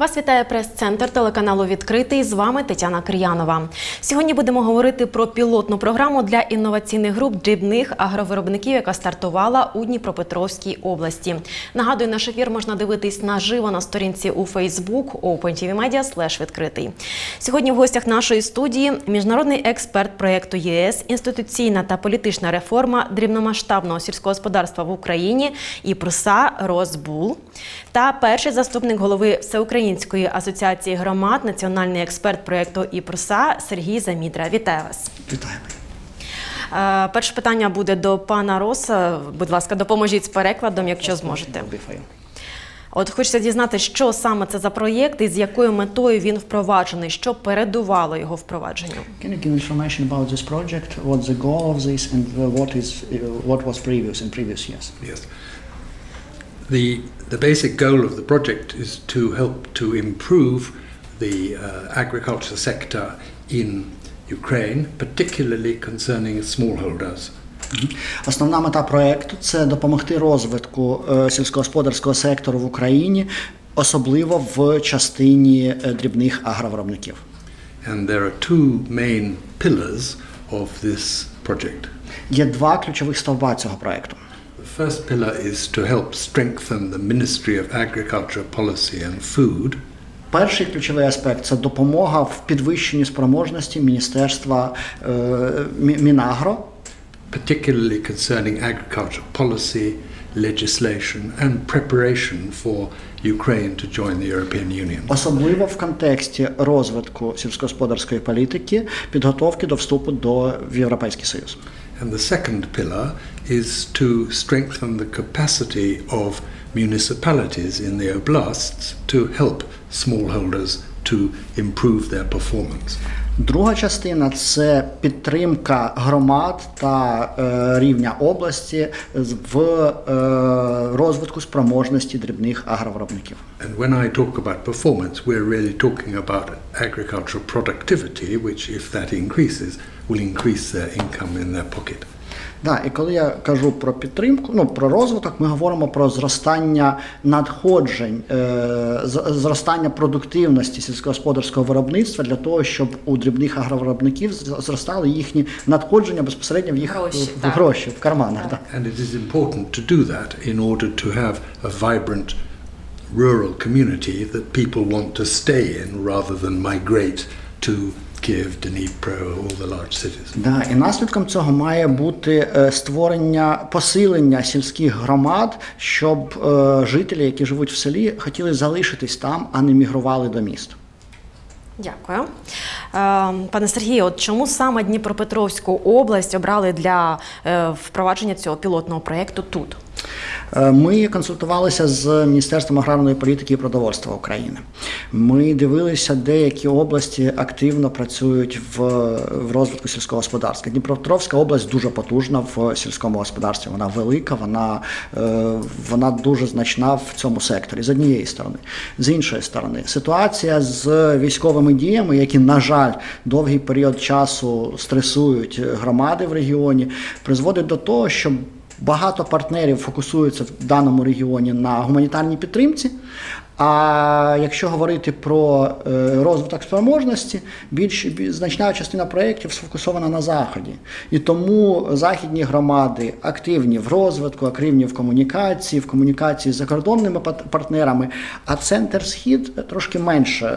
Вас вітає прес-центр телеканалу «Відкритий». З вами Тетяна Кир'янова. Сьогодні будемо говорити про пілотну програму для інноваційних груп дрібних агровиробників, яка стартувала у Дніпропетровській області. Нагадую, наш ефір можна дивитись наживо на сторінці у Facebook opentvmedia/відкритий. Сьогодні в гостях нашої студії міжнародний експерт проєкту ЄС «Інституційна та політична реформа дрібномасштабного сільського господарства в Україні» ІПРСА Розбул та перший заступник голови Всеукраїнської асоціації громад, національний експерт проєкту ІПРСА Сергій Замідра. Вітаю вас. Вітаємо. Перше питання буде до пана Роса. Будь ласка, допоможіть з перекладом, якщо зможете. От хочеться дізнатися, що саме це за проєкт і з якою метою він впроваджений, що передувало його впровадженню. Can you give information about this project? What's the goal of this and what was previous in previous years? Yes. The basic goal of the project is to help to improve the agriculture sector in Ukraine, particularly concerning smallholders. Основна мета проекту – це допомогти розвитку сільськогосподарського сектору в Україні, особливо в частині дрібних агровиробників. And there are two main pillars of this project. Є два ключових стовба цього проекту. The first pillar is to help strengthen the Ministry of Agriculture, Policy and Food. Перший ключовий аспект – це допомога в підвищенні спроможності Міністерства Мінагро, particularly concerning agriculture policy, legislation and preparation for Ukraine to join the European Union. Особливо в контексті розвитку сільськогосподарської політики, підготовки до вступу в Європейський Союз. And the second pillar is to strengthen the capacity of municipalities in the oblasts to help smallholders to improve their performance. Друга частина – це підтримка громад та рівня області в розвитку спроможності дрібних агровиробників. And when I talk about performance, we're really talking about agricultural productivity, which, if that increases, will increase their income in their pocket. Да, і коли я кажу про підтримку, про розвиток, ми говоримо про зростання надходжень, зростання продуктивності сільськогосподарського виробництва для того, щоб у дрібних агровиробників зростали їхні надходження безпосередньо в їх гроші, в карманах. Да. And it is important to do that in order to have a vibrant rural community that people want to stay in rather than migrate to Kyiv, Dnipro, all the large cities. Да, і наслідком цього має бути посилення сільських громад, щоб жителі, які живуть в селі, хотіли залишитись там, а не мігрували до міст. Дякую. Пане Сергію, от чому саме Дніпропетровську область обрали для впровадження цього пілотного проєкту тут? Ми консультувалися з Міністерством аграрної політики і продовольства України. Ми дивилися, деякі області активно працюють в розвитку сільського господарства. Дніпропетровська область дуже потужна в сільському господарстві. Вона велика, вона дуже значна в цьому секторі, з однієї сторони. З іншої сторони, ситуація з військовими діями, які, на жаль, довгий період часу стресують громади в регіоні, призводить до того, що багато партнерів фокусуються в даному регіоні на гуманітарній підтримці, а якщо говорити про розвиток спроможності, значна частина проєктів сфокусована на Заході. І тому західні громади активні в розвитку, активні в комунікації з закордонними партнерами, а Центр-Схід трошки менше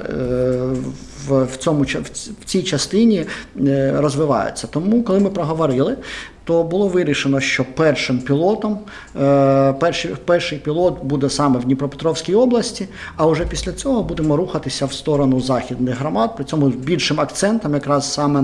в цій частині розвивається. Тому, коли ми проговорили, то було вирішено, що перший пілот буде саме в Дніпропетровській області, а вже після цього будемо рухатися в сторону західних громад, при цьому більшим акцентом якраз саме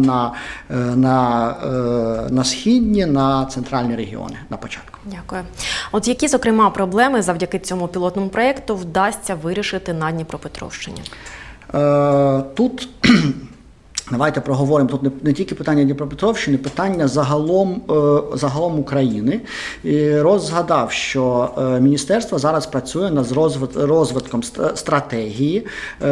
на східні, на центральні регіони на початку. Дякую. От які, зокрема, проблеми завдяки цьому пілотному проєкту вдасться вирішити на Дніпропетровщині? Тут давайте проговоримо, тут не тільки питання Дніпропетровщини, питання загалом України. І Розгадав, що міністерство зараз працює над розвитком стратегії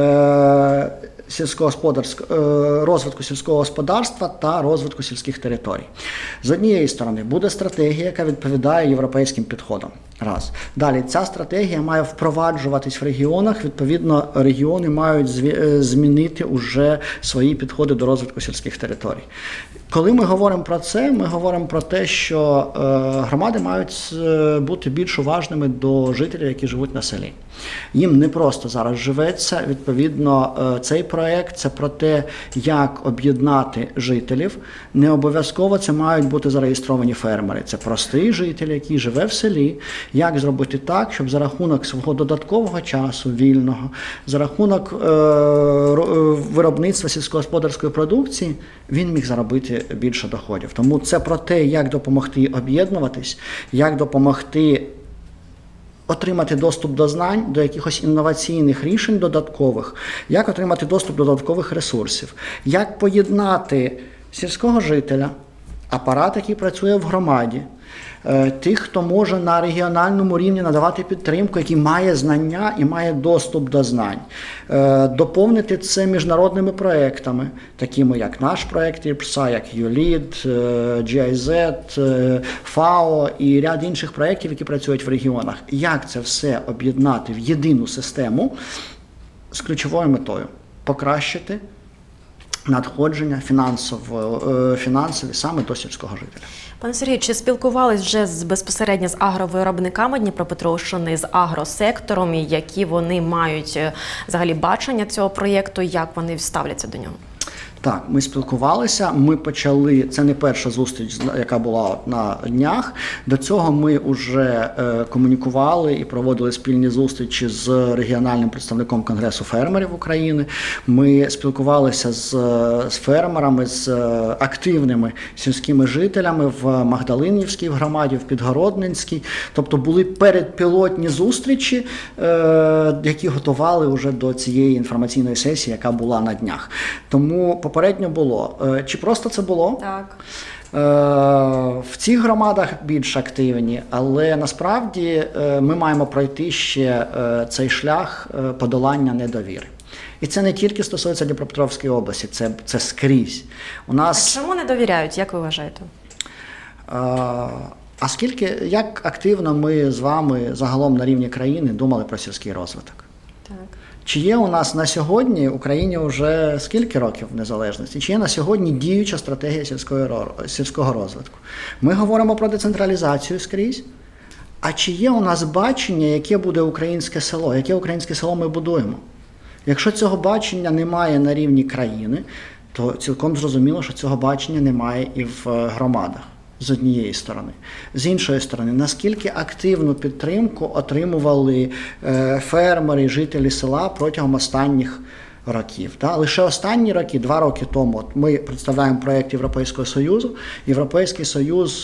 розвитку сільського господарства та розвитку сільських територій. З однієї сторони, буде стратегія, яка відповідає європейським підходам. Раз. Далі, ця стратегія має впроваджуватись в регіонах, відповідно, регіони мають змінити уже свої підходи до розвитку сільських територій. Коли ми говоримо про це, ми говоримо про те, що громади мають бути більш уважними до жителів, які живуть на селі. Їм не просто зараз живеться, відповідно, цей проєкт – це про те, як об'єднати жителів. Не обов'язково це мають бути зареєстровані фермери. Це простий житель, який живе в селі. Як зробити так, щоб за рахунок свого додаткового часу, вільного, за рахунок виробництва сільськогосподарської продукції, він міг заробити більше доходів. Тому це про те, як допомогти об'єднуватись, як допомогти отримати доступ до знань, до якихось інноваційних рішень додаткових, як отримати доступ до додаткових ресурсів, як поєднати сільського жителя, апарат, який працює в громаді, тих, хто може на регіональному рівні надавати підтримку, який має знання і має доступ до знань. Доповнити це міжнародними проєктами, такими як наш проєкт ІРПСА, як ULEAD, GIZ, FAO і ряд інших проєктів, які працюють в регіонах. Як це все об'єднати в єдину систему з ключовою метою – покращити надходження фінансові саме до сільського жителя. Пане Сергію, чи спілкувались вже безпосередньо з агровиробниками Дніпропетровщини, з агросектором, і які вони мають взагалі бачення цього проєкту, як вони ставляться до нього? Так, ми спілкувалися, ми почали, це не перша зустріч, яка була на днях, до цього ми вже комунікували і проводили спільні зустрічі з регіональним представником Конгресу фермерів України, ми спілкувалися з фермерами, з активними сільськими жителями в Магдалинівській громаді, в Підгородненській, тобто були передпілотні зустрічі, які готували вже до цієї інформаційної сесії, яка була на днях. Тому попередньо було. Чи просто це було? Так. В цих громадах більш активні, але насправді ми маємо пройти ще цей шлях подолання недовіри. І це не тільки стосується Дніпропетровської області, це скрізь. У нас... А чому не довіряють, як ви вважаєте? Як активно ми з вами загалом на рівні країни думали про сільський розвиток? Так. Чи є у нас на сьогодні, в Україні вже скільки років незалежності, чи є на сьогодні діюча стратегія сільського розвитку? Ми говоримо про децентралізацію скрізь, а чи є у нас бачення, яке буде українське село, яке українське село ми будуємо? Якщо цього бачення немає на рівні країни, то цілком зрозуміло, що цього бачення немає і в громадах. З однієї сторони. З іншої сторони, наскільки активну підтримку отримували фермери, жителі села протягом останніх років. Лише останні роки, 2 роки тому, ми представляємо проєкт Європейського Союзу. Європейський Союз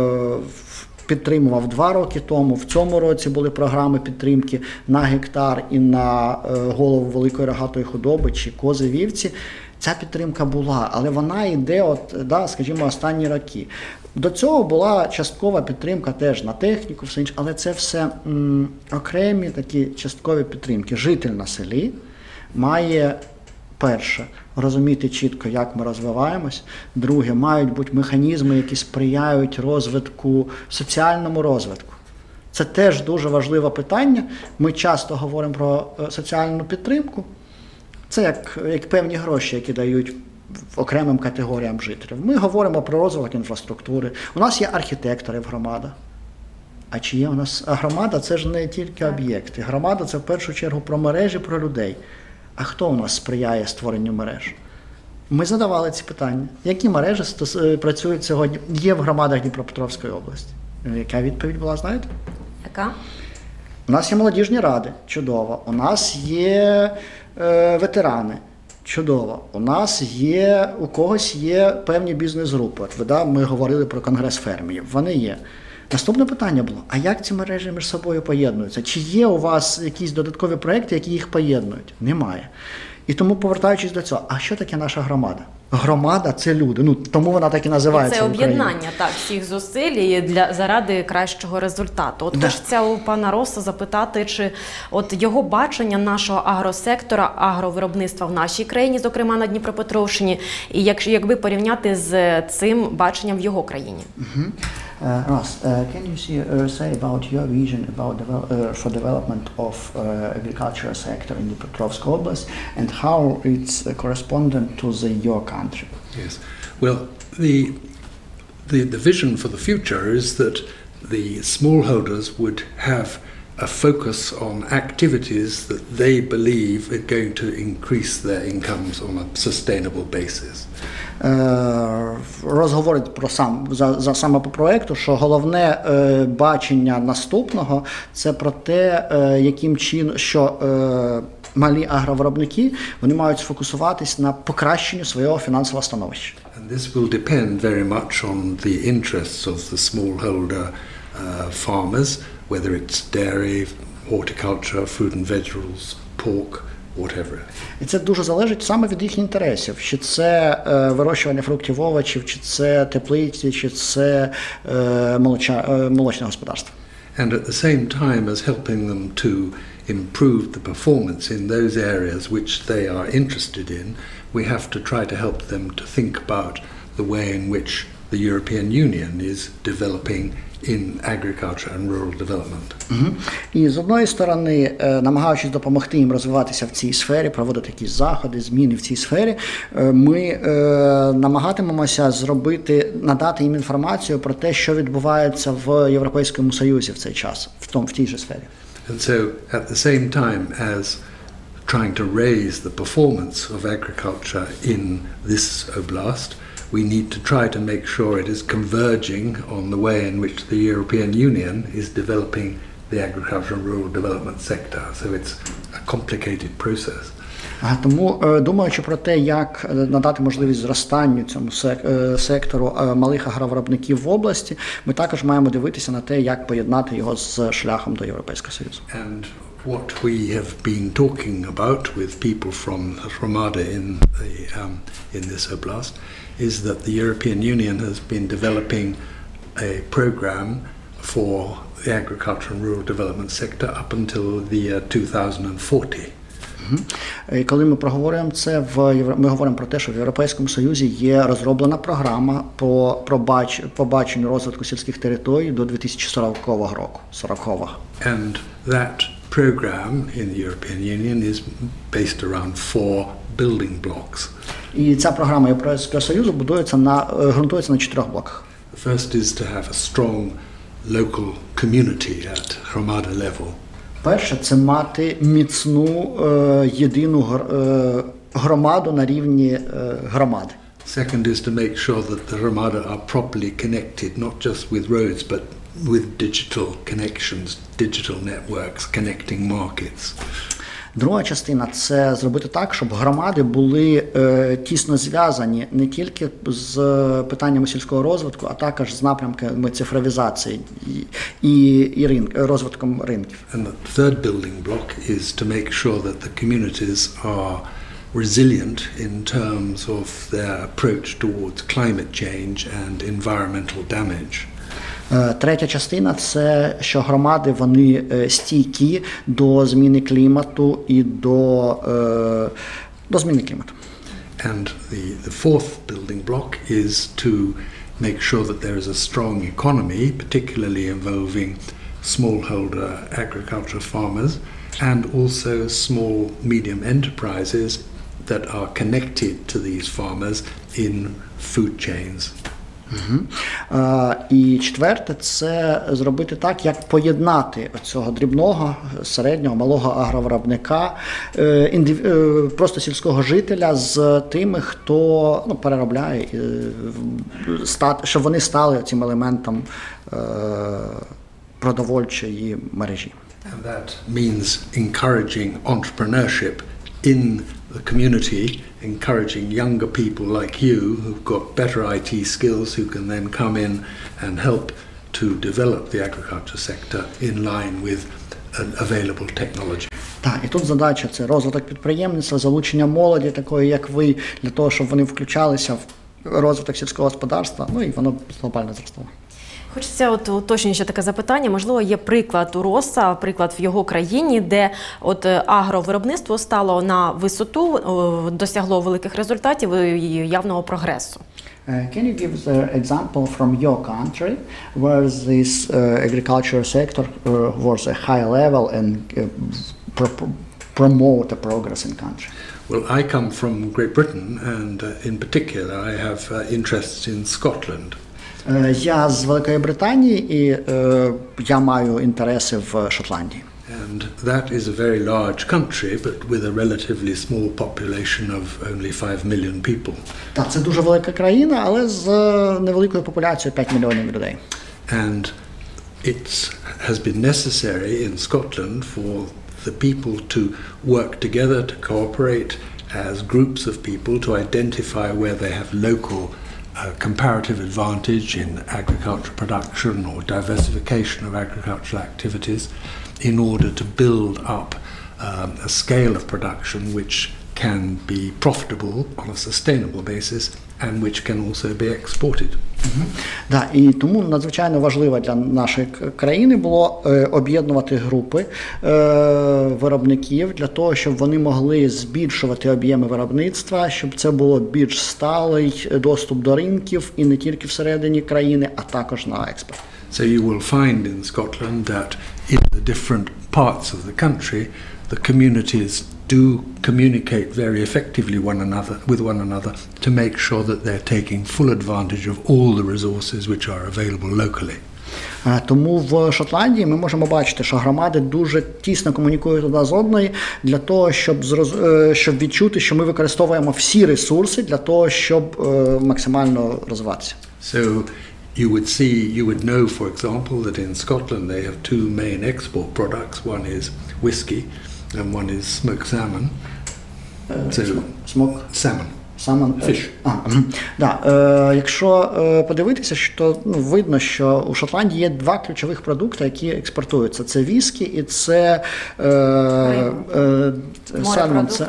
підтримував 2 роки тому, в цьому році були програми підтримки на гектар і на голову великої рогатої худоби, чи кози, вівці. Ця підтримка була, але вона йде, скажімо, останні роки. До цього була часткова підтримка теж на техніку, все інше, але це все окремі такі часткові підтримки. Житель на селі має, перше, розуміти чітко, як ми розвиваємось. Друге, мають бути механізми, які сприяють розвитку, соціальному розвитку. Це теж дуже важливе питання. Ми часто говоримо про соціальну підтримку. Це як певні гроші, які дають окремим категоріям жителів. Ми говоримо про розвиток інфраструктури. У нас є архітектори в громадах. А чи є у нас громада? Це ж не тільки об'єкти. Громада – це в першу чергу про мережі, про людей. А хто у нас сприяє створенню мереж? Ми задавали ці питання. Які мережі працюють сьогодні? Є в громадах Дніпропетровської області. Яка відповідь була, знаєте? Яка? У нас є молодіжні ради. Чудово. У нас є ветерани. Чудово. У нас є, у когось є певні бізнес-групи. Ми говорили про Конгрес фермерів. Вони є. Наступне питання було, а як ці мережі між собою поєднуються? Чи є у вас якісь додаткові проекти, які їх поєднують? Немає. І тому, повертаючись до цього, а що таке наша громада? Громада – це люди, тому вона так і називається. Це об'єднання всіх зусиль заради кращого результату. От хочеться у пана Росса запитати, чи його бачення нашого агросектора, агровиробництва в нашій країні, зокрема на Дніпропетровщині, і якби порівняти з цим баченням в його країні. Угу. Ross, can you say about your vision about for development of agricultural sector in the Petrovsk Oblast and how it's correspondent to your country? Yes. Well, the vision for the future is that the smallholders would have a focus on activities that they believe are going to increase their incomes on a sustainable basis. Розговорить саме по проекту, що головне бачення наступного – це про те, яким чином, що малі агровиробники, вони мають сфокусуватись на покращенню свого фінансового становища. And this will depend very much on the interests of the smallholder farmers, whether it's dairy, horticulture, fruit and vegetables, pork, whatever. І це дуже залежить саме від їхніх інтересів. Чи це вирощування фруктів, овочів, чи це теплиці, чи це молочне господарство. And at the same time as helping them to improve the performance in those areas which they are interested in, we have to try to help them to think about the way in which the European Union is developing in agriculture and rural development. І з одної сторони, намагаючись допомогти їм розвиватися в цій сфері, проводити якісь заходи, зміни в цій сфері, ми намагатимемося надати їм інформацію про те, що відбувається в Європейському Союзі в цей час, в тій же сфері. And so at the same time as trying to raise the performance of agriculture in this oblast, we need to try to make sure it is converging on the way in which the European Union is developing the agriculture and rural development sector. So it's a complicated process. Тому, думаючи про те, як надати можливість зростанню цьому сектору малих агровиробників в області, ми також маємо дивитися на те, як поєднати його з шляхом до Європейського Союзу. And what we have been talking about with people from Hromada in this oblast is that the European Union has been developing a program for the agriculture and rural development sector up until the year 2040. І коли ми проговорюємо це, ми говоримо про те, що в Європейському Союзі є розроблена програма по баченню розвитку сільських територій до 2040 року. And that program in the European Union is based around 4 building blocks. І ця програма Європейського Союзу ґрунтується на 4 блоках. The first is to have a strong local community at Hromada level. Перше – це мати міцну єдину громаду на рівні громади. Second is to make sure that the Hromada are properly connected, not just with roads, but with digital connections, digital networks, connecting markets. Друга частина – це зробити так, щоб громади були тісно зв'язані не тільки з питаннями сільського розвитку, а також з напрямками цифровізації і розвитком ринків. And the third building block is to make sure that the communities are resilient in terms of their approach towards climate change and environmental damage. Третя частина – це, що громади, вони стійкі до зміни клімату і до зміни клімату. And the fourth building block is to make sure that there is a strong economy, particularly involving smallholder agriculture farmers and also small medium enterprises that are connected to these farmers in food chains. І четверте – це зробити так, як поєднати цього дрібного, середнього, малого агровиробника, просто сільського жителя з тими, хто переробляє, щоб вони стали цим елементом продовольчої мережі. And that means encouraging entrepreneurship in the community, encouraging younger people like you who've got better IT skills who can then come in and help to develop the agriculture sector in line with available technology. Так, і тут задача – це розвиток підприємництва, залучення молоді, такої як ви, для того, щоб вони включалися в розвиток сільського господарства, і воно глобально зростало. Хочеться уточнюючи таке запитання. Можливо, є приклад у Росса, приклад в його країні, де агровиробництво стало на висоту, досягло великих результатів і явного прогресу. Can you give the example from your country where this agriculture sector was a high level and promote the progress in country? Well, I come from Great Britain, and in particular I have interests in Scotland. Я з Великої Британії і я маю інтереси в Шотландії. And that is a very large country, but with a relatively small population of only 5 million people. Так, це дуже велика країна, але з невеликою популяцією 5 мільйонів людей. And it has been necessary in Scotland for the people to work together, to cooperate as groups of people, to identify where they have local comparative advantage in agricultural production or diversification of agricultural activities in order to build up a scale of production which can be profitable on a sustainable basis and which can also be exported. Да, і тому надзвичайно важливо для нашої країни було об'єднувати групи виробників для того, щоб вони могли збільшувати об'єми виробництва, щоб це було більш сталий доступ до ринків і не тільки всередині країни, а також на експорт. So you will find in Scotland that in the different parts of the country, the communities do communicate very effectively with one another to make sure that they're taking full advantage of all the resources which are available locally. Тому в Шотландії ми можемо бачити, що громади дуже тісно комунікують одна з одної для того, щоб відчути, що ми використовуємо всі ресурси для того, щоб максимально розвиватися. So you would know, for example, that in Scotland they have two main export products. One is whiskey and one is smoked salmon. Salmon. Fish. Якщо подивитися, то видно, що у Шотландії є два ключових продукти, які експортуються. Це віскі і це сальмон. Це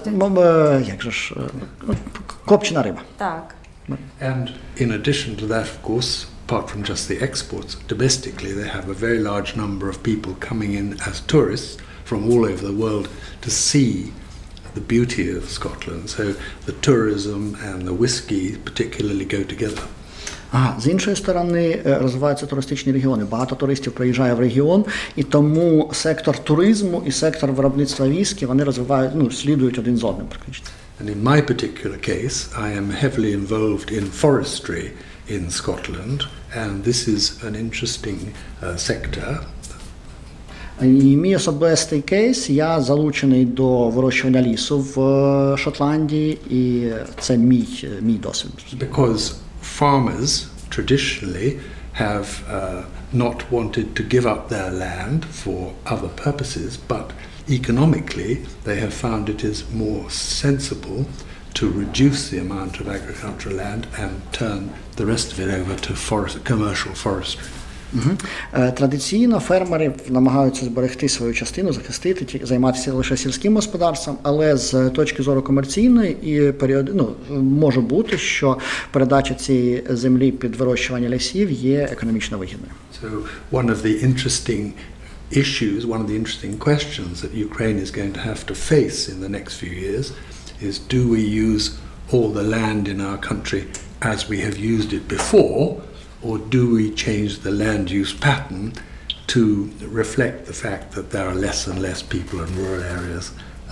копчена риба. Так. And in addition to that, of course, apart from just the exports, domestically they have a very large number of people coming in as tourists from all over the world to see the beauty of Scotland. So the tourism and the whiskey particularly go together. З іншої сторони, розвиваються туристичні регіони. Багато туристів приїжджає в регіон, і тому сектор туризму і сектор виробництва віскі, вони слідують один з одним практично. And in my particular case, I am heavily involved in forestry in Scotland, and this is an interesting sector. І мій особистий кейс, я залучений до вирощування лісу в Шотландії, і це мій досвід. Because farmers traditionally have not wanted to give up their land for other purposes, but economically they have found it is more sensible to reduce the amount of agricultural land and turn the rest of it over to commercial forestry. Традиційно фермери намагаються зберегти свою частину, захистити, займатися лише сільським господарством, але з точки зору комерційної може бути, що передача цієї землі під вирощування лісів є економічно вигідною. So one of the interesting questions that Ukraine is going to have to face in the next few years is, do we use all the land in our country as we have used it before, or do we change the land use pattern to reflect the fact that there are less and less people in rural areas?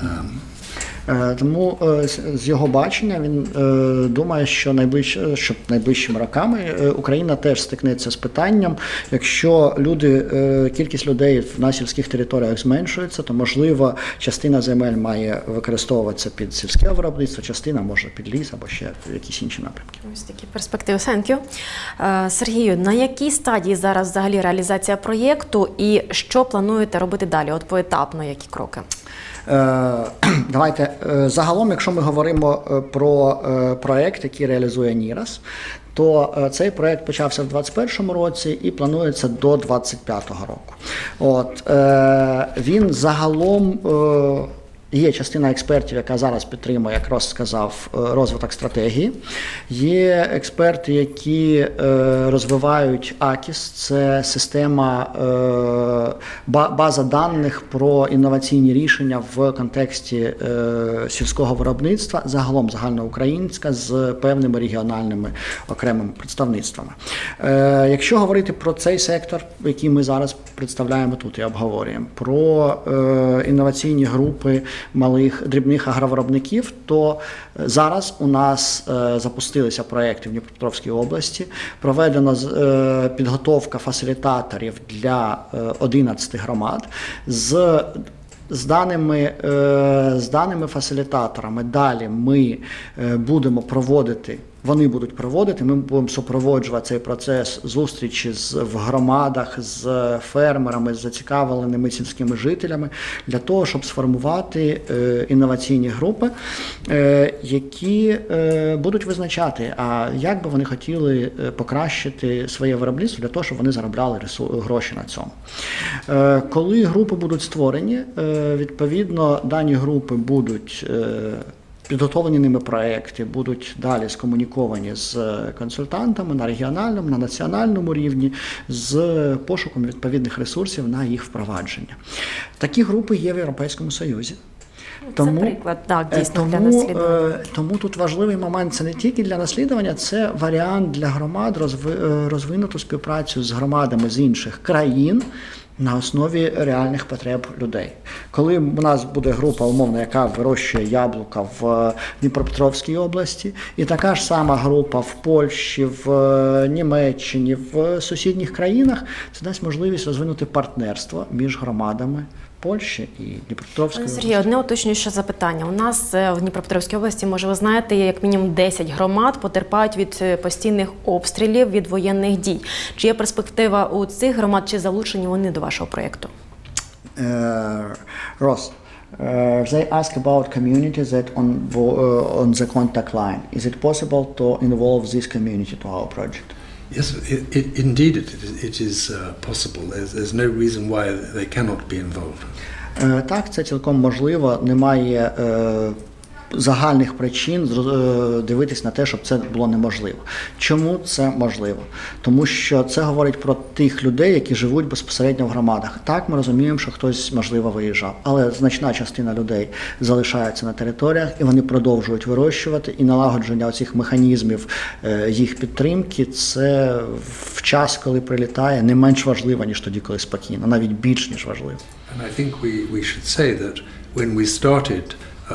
Тому з його бачення він думає, що найближчими роками Україна теж стикнеться з питанням, якщо кількість людей на сільських територіях зменшується, то можливо частина земель має використовуватися під сільське виробництво, частина може під ліс або ще якісь інші напрямки. Ось такі перспективи. Thank you. Сергію, на якій стадії зараз взагалі реалізація проєкту і що плануєте робити далі? От поетапно, які кроки? Давайте загалом, якщо ми говоримо про проєкт, який реалізує НІРАС, то цей проєкт почався в 2021 році і планується до 2025 року. Він загалом Є частина експертів, яка зараз підтримує, як Рос сказав, розвиток стратегії. Є експерти, які розвивають АКІС, це система, база даних про інноваційні рішення в контексті сільського виробництва, загалом загальноукраїнська, з певними регіональними окремими представництвами. Якщо говорити про цей сектор, який ми зараз представляємо тут і обговорюємо, про інноваційні групи малих, дрібних агровиробників, то зараз у нас запустилися проекти в Дніпропетровській області, проведена підготовка фасилітаторів для 11 громад з даними фасилітаторами. Далі ми будемо проводити, вони будуть проводити, ми будемо супроводжувати цей процес зустрічі в громадах з фермерами, з зацікавленими сільськими жителями, для того, щоб сформувати інноваційні групи, які будуть визначати, а як би вони хотіли покращити своє виробництво для того, щоб вони заробляли гроші на цьому. Коли групи будуть створені, відповідно, дані групи будуть підготовлені ними проекти, будуть далі скомуніковані з консультантами на регіональному, на національному рівні, з пошуком відповідних ресурсів на їх впровадження. Такі групи є в Європейському Союзі. Це приклад, так, дійсно, для наслідування. Тому тут важливий момент, це не тільки для наслідування, це варіант для громад розвинути співпрацю з громадами з інших країн на основі реальних потреб людей. Коли у нас буде група, умовно, яка вирощує яблука в Дніпропетровській області, і така ж сама група в Польщі, в Німеччині, в сусідніх країнах, це дасть можливість розвинути партнерство між громадами Польщі і Дніпропетровської області. Сергій, одне уточнююче запитання. У нас в Дніпропетровській області, може ви знаєте, як мінімум 10 громад потерпають від постійних обстрілів, від воєнних дій. Чи є перспектива у цих громад, чи залучені вони до вашого проєкту? Ross, they ask about communities that on the contact line. Is it possible to involve this community to our project? Yes, indeed it is possible. There's no reason why they cannot be involved. Так, це цілком можливо. Немає загальних причин дивитись на те, щоб це було неможливо. Чому це можливо? Тому що це говорить про тих людей, які живуть безпосередньо в громадах. Так, ми розуміємо, що хтось, можливо, виїжджав, але значна частина людей залишається на територіях, і вони продовжують вирощувати, і налагодження оцих механізмів їх підтримки, це в час, коли прилітає, не менш важливо, ніж тоді, коли спокійно, навіть більш, ніж важливо. And I think we should say that when we started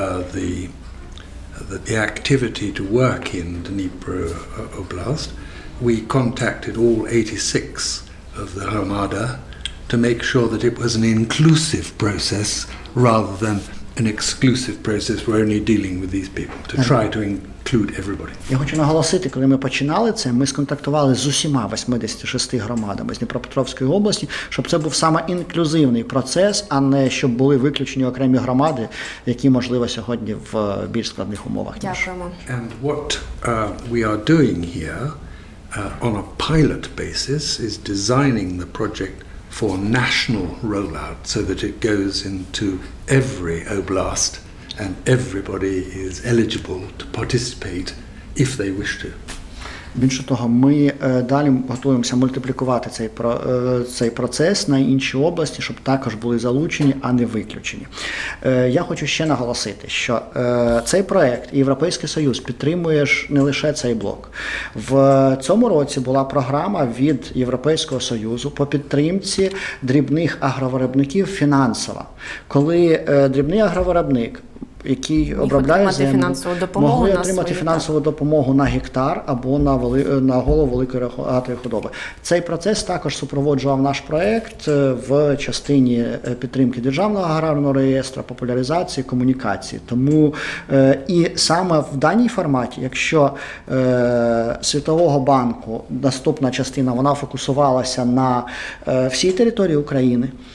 the activity to work in Dnipro Oblast, we contacted all 86 of the Hromada to make sure that it was an inclusive process rather than an exclusive process. We're only dealing with these people to try to include everybody. Я хочу наголосити, коли ми починали це, ми сконтактували з усіма 86 громадами з Дніпропетровської області, щоб це був саме інклюзивний процес, а не щоб були виключені окремі громади, які, можливо, сьогодні в більш складних умовах. Дякуємо. And what we are doing here on a pilot basis is designing the project for national rollout so that it goes into every oblast and everybody is eligible to participate if they wish to. Більше того, ми далі готуємося мультиплікувати цей процес на інші області, щоб також були залучені, а не виключені. Я хочу ще наголосити, що цей проект і Європейський Союз підтримує не лише цей блок. В цьому році була програма від Європейського Союзу по підтримці дрібних агровиробників фінансова. Коли дрібний агровиробник, який обробляє землю, могли отримати фінансову допомогу на гектар або на голову великої рогатої худоби. Цей процес також супроводжував наш проект в частині підтримки Державного аграрного реєстру, популяризації, комунікації. Тому і саме в даній форматі, якщо Світового банку наступна частина, вона фокусувалася на всій території України,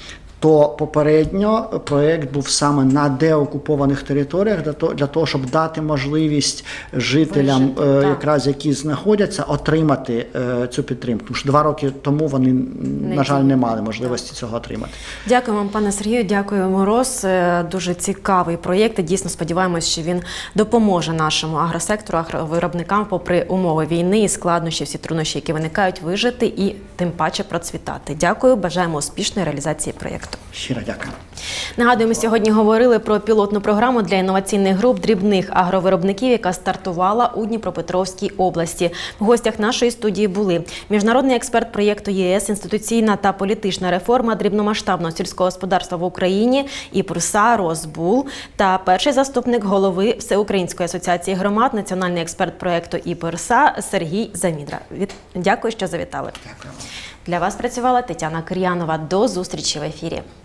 то попередньо проєкт був саме на деокупованих територіях для того, щоб дати можливість жителям, якраз які знаходяться, отримати цю підтримку. Тому що 2 роки тому вони, на жаль, не мали можливості цього отримати. Дякую вам, пане Сергію, дякую, Мороз. Дуже цікавий проєкт. Дійсно, сподіваємось, що він допоможе нашому агросектору, агровиробникам, попри умови війни і складнощі, всі труднощі, які виникають, вижити і тим паче процвітати. Дякую, бажаємо успішної реалізації проєкту. Щиро дякую. Нагадуємо, сьогодні говорили про пілотну програму для інноваційних груп дрібних агровиробників, яка стартувала у Дніпропетровській області. В гостях нашої студії були міжнародний експерт проєкту ЄС «Інституційна та політична реформа дрібномасштабного сільського господарства в Україні» ІПРСА Розбул та перший заступник голови Всеукраїнської асоціації громад, національний експерт проєкту ІПРСА Сергій Замідра. Дякую, що завітали. Дякую. Для вас працювала Тетяна Кир'янова. До зустрічі в ефірі.